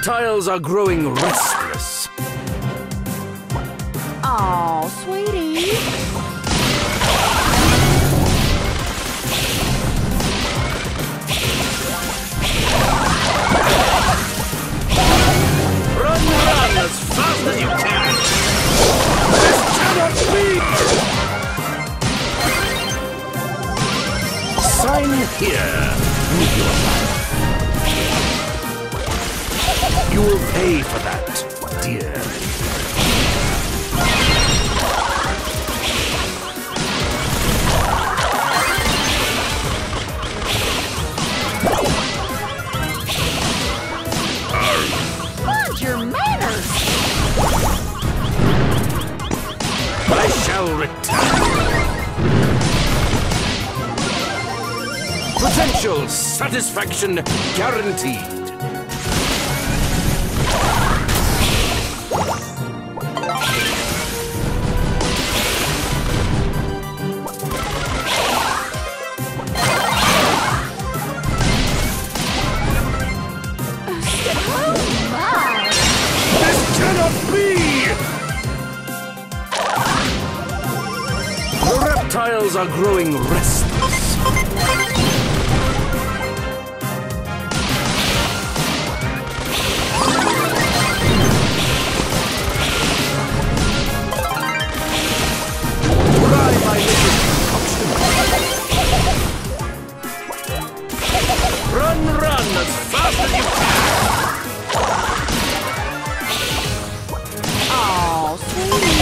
reptiles are growing restless. Aw, sweetie. Run as fast as you can! This cannot be! Sign here with your life. You will pay for that, dearly. Mind your manners! I shall return. Potential satisfaction guaranteed. Reptiles are growing restless. Try my latest concoction. Run as fast as you can. Aw, sweetie.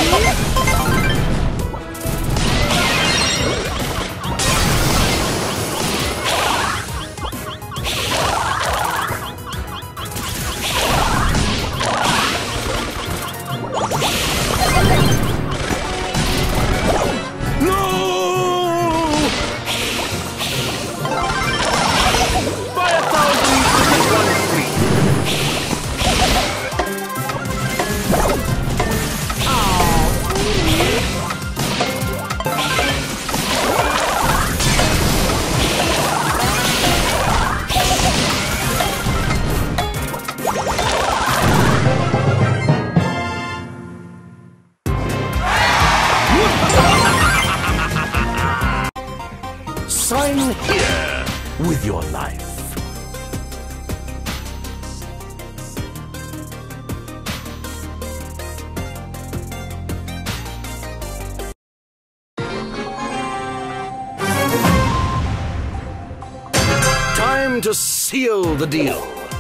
Sign here with your life. Time to seal the deal.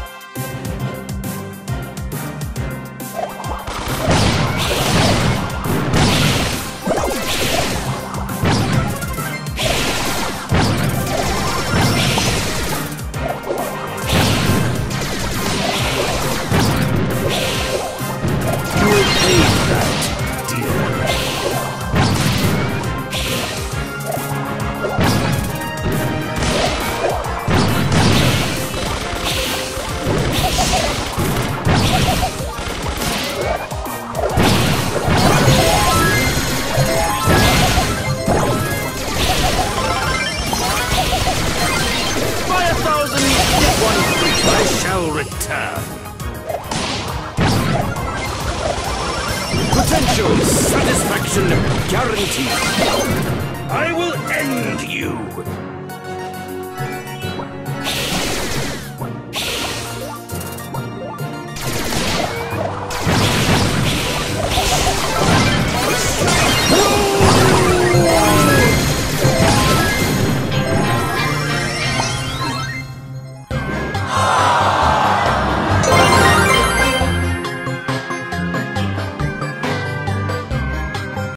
Potential satisfaction guaranteed. I will end you.